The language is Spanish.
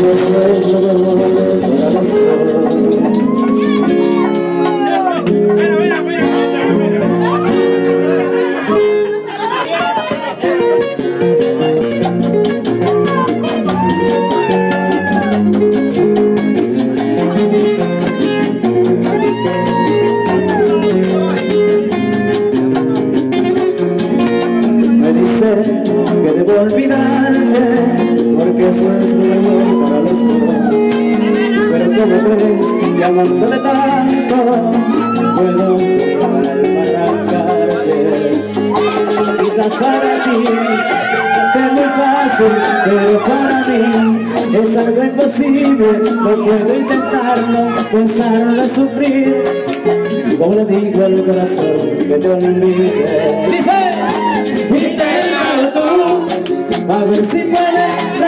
eso es lo mejor para los dos. Que debo olvidarte, porque eso es lo mejor para los dos. Pero como crees que amándole tanto, puedo arrancarte. Quizás para ti es muy fácil, pero para mí es algo imposible. No puedo intentarlo, pensarlo es sufrir. Como le digo al corazón que te olvide, dice, inténtalo tú, a ver si puedes